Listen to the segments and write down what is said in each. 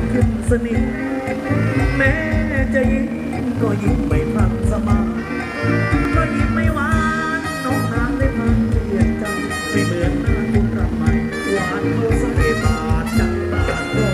ขึ้นสนิทแม้จะยิ้มก็ยิ้มไม่ทันสมาก็ยิ้มไม่หวานน้องนางได้พันเปลี่ยนใจไม่เหมือนหน้าคุณรำใหม่หวานเขาสักบาทจังบาทโต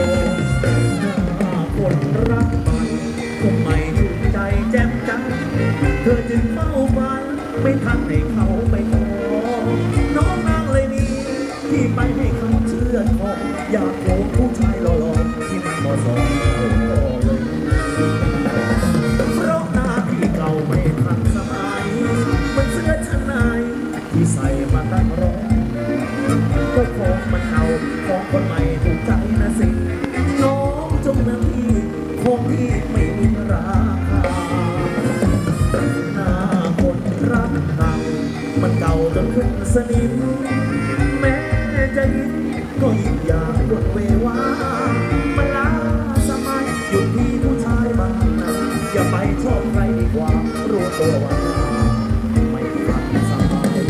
คนรักใหม่คงไม่ถูกใจแจ่มจังเธอจึงเฝ้าฝันไม่ทันให้เขาไปขอน้องนางเลยมีที่ไปให้เขาเชื่อทองอยากโผล่ผู้ชายหล่อๆที่มันเหมาะสมเลยเพราะหน้าที่เก่าไม่ทันสมัยมันเสื้อชั้นในที่ใส่มาตั้งร้อยก็ของมันเก่าของคนใหม่ถูกใจนะสิน้องจงนาทีของที่ไม่มีราคาหน้าคนรักเก่ามันเก่าจนขึ้นสนิมแม้จะยิ้มก็ยิ้มอย่างหยดเววามันล้าสมัยอยู่ที่ผู้ชายบางนั้นอย่าไปชอบใครดีกว่ารู้ตัวว่าไม่ทันสมัย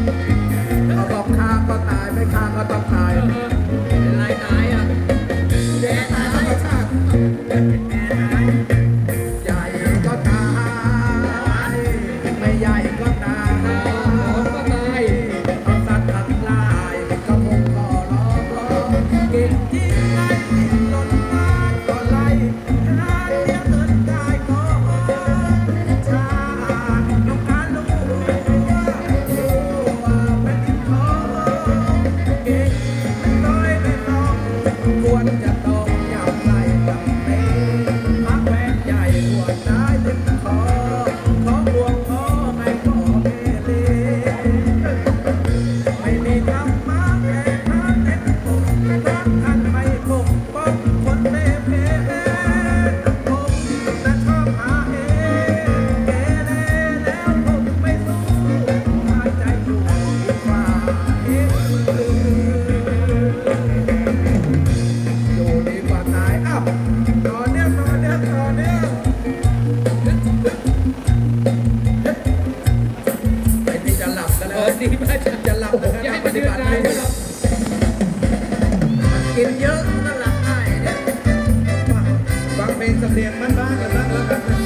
เขาบอกฆ่าก็ตายไม่ฆ่าก็ต้องตายเป็นไรตายอ่ะแย่ตายธรรมชาติใหญ่ก็ตายไม่ใหญ่ก็ตายเอาสัตว์ทั้งหลายก็คงขอร้องกินที่ไหนหล่นมาก็ไล่หาเลี้ยงเงินได้ก็ชาติต้องการรู้ว่าเป็นที่ขอเก่งน้อยไม่ต้องควรจะต้องยาวไล่กับเมย์พักแหวนใหญ่หัวใจถึงขอหลวงพ่อไม่ขอเมเลไม่มีธรรมะแก่ท่านเด็ดปกท่านไม่ปกป้องคนเล่เพผมแต่ชอบหาเหตุเกเรแล้วผมไม่สู้หายใจอยู่ดีกว่าอยู่ดีกว่าตายอ้าวต่อเนื่องไอ้นี่จะหลับกันแล้วดีมากจะหลับนะครับปฏิบัติไม่ได้กินเยอะก็หลับได้เนี่ยฟังเพลงสำเนียงบ้านๆกันบ้างแล้วกันนะ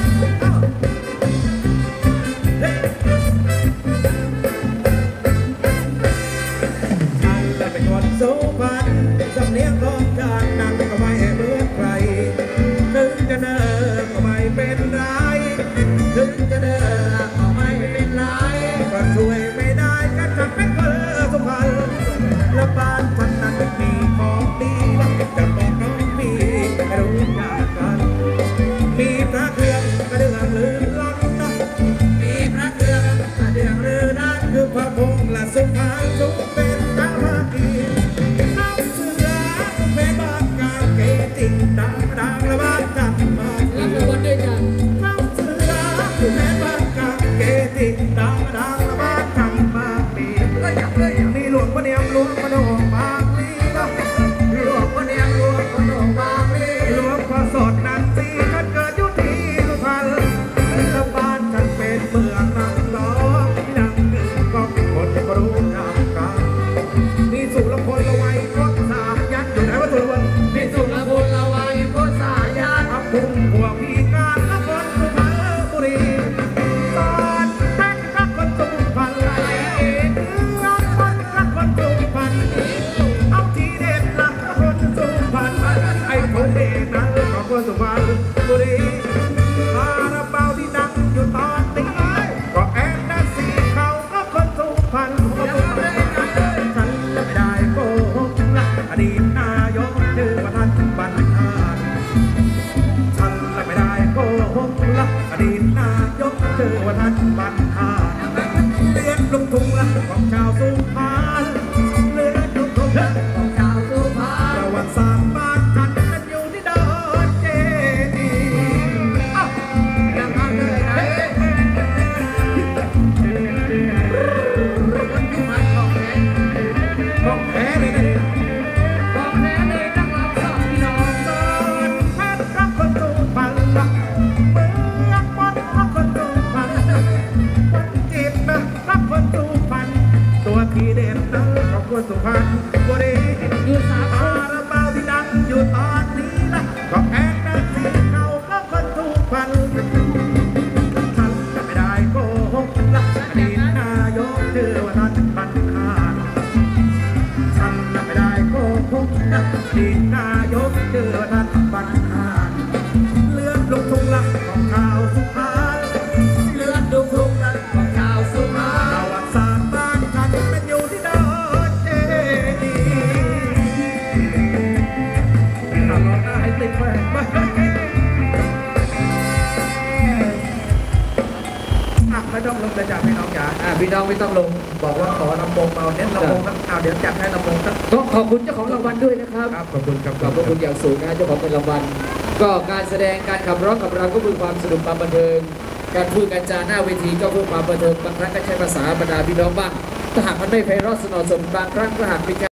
เราเป็นคนสุพรรณสำเนียงของชาตินั่งก็ไม่เหมือนใครถึงจะเดินก็ไม่เป็นไรถึงจะเดินก็ไม่เป็นไรก็ช่วยไม่ได้ก็จะเป็นเพื่อสุพรรณและบ้านฉันนั้นมีของดีจะบอกน้องพี่รู้จักกันมีพระเครื่องกระเดื่องลือลั่นนะมีพระเครื่องกระเดื่องลือลั่นคือพระพงษ์และสุพรรณสุเป็นพระภาคีน้ำเสือเป็นบ้านกาเกติดังและบ้านจันทร์มารับรางวัลด้วยกันน้ำเสือเป็นบ้านกาเกติดังและบ้านจันทร์มาปีมีหลวงพ่อเนียมหลวงพ่อโดงบางลีนะหลวงพ่อเนียมหลวงพ่อโดงบางลีหลวงพ่อสดนันซีท่านเกิดอยู่ที่สุพรรณและบ้านฉันเป็นเมืองนักร้องที่ดังกึ่งก้องคนก็รู้จักกันมีสุรพลละไว้พ้นสายันอยู่ไหนวะสุรพลมีสุรพลละไว้พ้นสายันอับพุ่งหัวพีการและคนสุพรรณบุรีตอนแรกรักคนสุพรรณรักคนสุพรรณเอาทีเด็ดรักคนสุพรรณไอ้คนเด็ดนั้นของคนสุพรรณบุรีคาราบาวที่นั่งอยู่ตอนนี้ก็แอนนาซีเขาก็คนสุพรรณฉันไม่ได้โกหกอดีตนายกชื่อประธานบรรหารฉันไม่ได้โกหกอดีตนายกชื่อประธานบรรหารเลี้ยงลุงทุ่งของชาวสุพรรณเลี้ยงลุงทุ่งของชาวสุพรรณประวัติศาสตร์บ้านฉันมันอยู่ที่ดอนเจดียังทำเลยนะของแท้เลยนะของแท้เลยนักร้องสาวพี่น้องสอนแพทย์รักคนสุพรรณเมืองมดรักคนสุพรรณวันจิตนะรักคนสุพรรณตัวทีเด็ดนะของคนสุพรรณบุรีอยู่สาคาราบาวที่ดังอยู่ตอนนี้นะก็แอนนาซีเขาก็คนสุพรรณฉันไม่ได้โกหกอดีตนายกชื่อว่าท่านบรรหารฉันไม่ได้โกหกอดีตนายกชื่อว่าท่านบรรหารเลือดลุกทุ่งลักของชาวสุพรรณเลือดลุกทุ่งลักของชาวสุพรรณประวัติศาสตร์บ้านฉันเป็นอยู่ที่ดอนเจดีถ้าร้องได้ให้ติดแฟนไม่ต้องลงเลยจ้ะพี่น้องจ๋าพี่น้องไม่ต้องลงบอกว่าขอลำโพงเบาเน้นลำโพงเดี๋ยวจัดให้ลำโพงก็ขอบคุณเจ้าของรางวัลด้วยนะครับขอบคุณครับขอบคุณอย่างสูงนะเจ้าของเป็นรางวัลก็การแสดงการขับร้องกับเราก็คือความสนุกความบันเทิงการพูดการจาหน้าเวทีก็เพื่อความบันเทิงบางครั้งก็ใช้ภาษาบรรดาพี่น้องบ้างถ้าหากมันไม่ไพเราะสนอสมบางครั้งก็หากมี